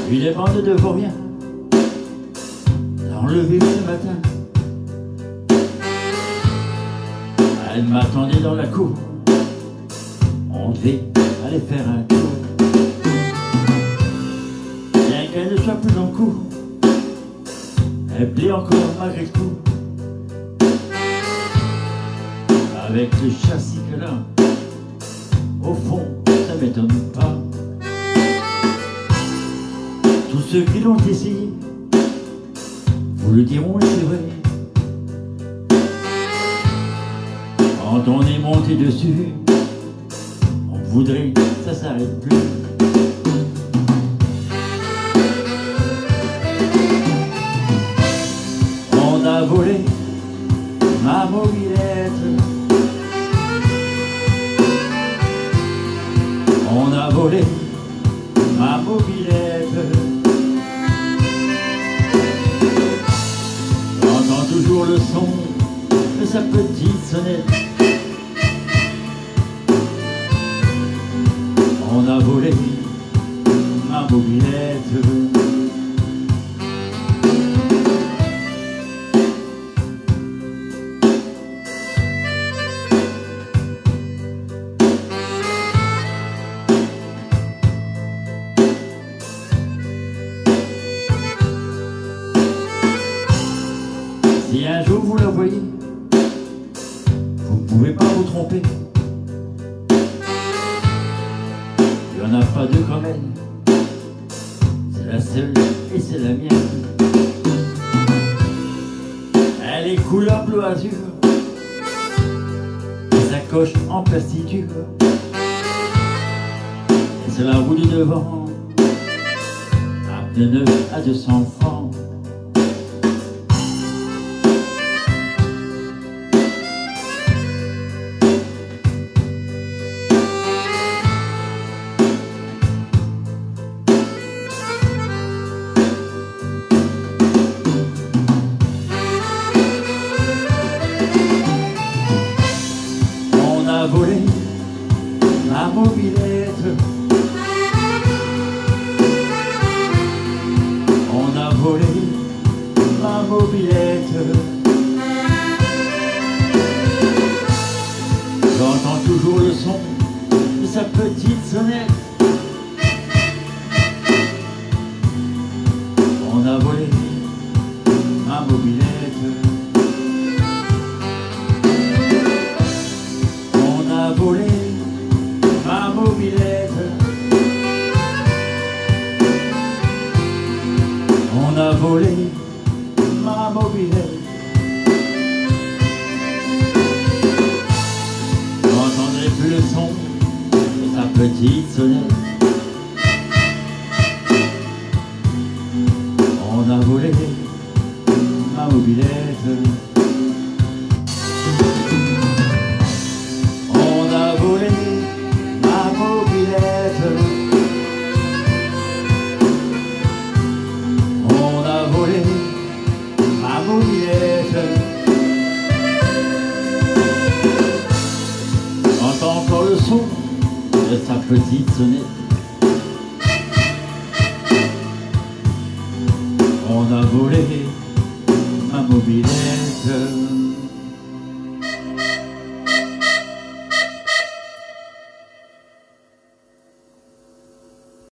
Une bande de vauriens l'a enlevée ce matin. Elle m'attendait dans la cour. On devait aller faire un tour. Bien qu'elle ne soit plus en cours, elle plaît encore malgré tout. Avec le châssis qu'elle a, au fond, ça m'étonne pas. Tous ceux qui l'ont essayé vous le diront, et c'est vrai. Quand on est monté dessus, on voudrait que ça s'arrête plus. On a volé ma mobilette. On a volé ma mobilette. J'entends toujours le son de sa petite sonnette. On a volé ma mobilette. Si un jour vous la voyez, vous ne pouvez pas vous tromper. Il n'y en a pas deux comme elle. C'est la seule et c'est la mienne. Elle est couleur bleu azur, sa coche en plastiture. Et c'est la roue du devant, à pneu neuf à 200 francs. On a volé ma mobilette. On a volé ma mobilette. J'entends toujours le son de sa petite sonnette. On a volé ma mobilette. On a volé ma mobilette. On a volé ma mobilette. J'entendrai plus le son de sa petite sonnette. On a volé ma mobilette. On a volé ma mobilette. On a volé ma mobilette. J'entends encore le son de sa petite sonnette. On a volé ma mobilette.